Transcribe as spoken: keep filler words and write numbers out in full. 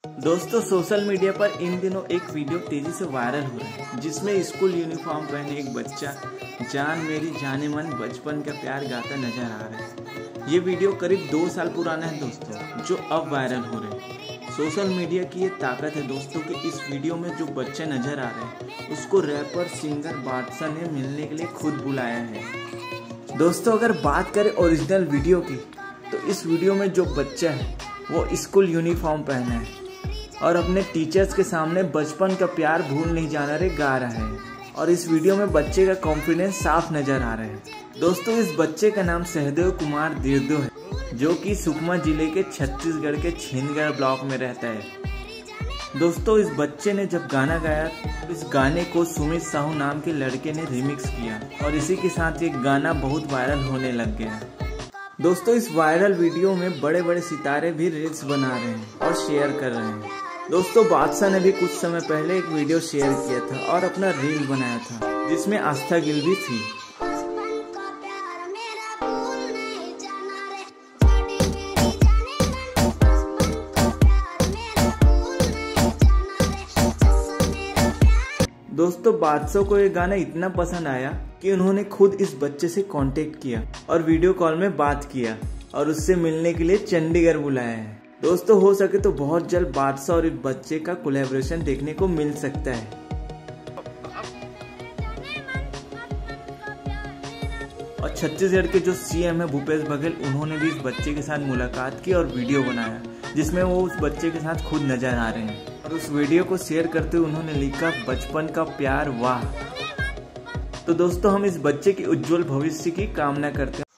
दोस्तों social media पर इन दिनों एक वीडियो तेजी से वायरल हो रहा है जिसमें स्कूल यूनिफॉर्म पहने एक बच्चा जान मेरी जाने मन बचपन का प्यार गाता नजर आ रहा है। ये वीडियो करीब दो साल पुराना है दोस्तों, जो अब वायरल हो रहे हैं। सोशल मीडिया की ये ताकत है दोस्तों कि इस वीडियो में जो बच्चे नजर आ रहे हैं उसको रैपर सिंगर बादशाह ने मिलने के लिए खुद बुलाया है। दोस्तों अगर बात करें ओरिजिनल वीडियो की तो इस वीडियो में जो बच्चा है वो स्कूल यूनिफॉर्म पहना है और अपने टीचर्स के सामने बचपन का प्यार भूल नहीं जाना रे गा रहा है। और इस वीडियो में बच्चे का कॉन्फिडेंस साफ नजर आ रहा है। दोस्तों इस बच्चे का नाम सहदेव कुमार दिर्दो है, जो कि सुकमा जिले के छत्तीसगढ़ के छिंदगढ़ ब्लॉक में रहता है। दोस्तों इस बच्चे ने जब गाना गाया तो इस गाने को सुमित साहू नाम के लड़के ने रिमिक्स किया और इसी के साथ ये गाना बहुत वायरल होने लग गया। दोस्तों इस वायरल वीडियो में बड़े बड़े सितारे भी रील्स बना रहे हैं और शेयर कर रहे हैं। दोस्तों बादशाह ने भी कुछ समय पहले एक वीडियो शेयर किया था और अपना रील बनाया था जिसमें आस्था गिल भी थी। दोस्तों बादशाह को ये गाना इतना पसंद आया कि उन्होंने खुद इस बच्चे से कांटेक्ट किया और वीडियो कॉल में बात किया और उससे मिलने के लिए चंडीगढ़ बुलाया है। दोस्तों हो सके तो बहुत जल्द बादशाह और इस बच्चे का कोलैबोरेशन देखने को मिल सकता है। और छत्तीसगढ़ के जो सीएम है भूपेश बघेल, उन्होंने भी इस बच्चे के साथ मुलाकात की और वीडियो बनाया जिसमें वो उस बच्चे के साथ खुद नजर आ रहे हैं। और उस वीडियो को शेयर करते हुए उन्होंने लिखा बचपन का प्यार वाह। तो दोस्तों हम इस बच्चे के उज्जवल भविष्य की कामना करते हैं।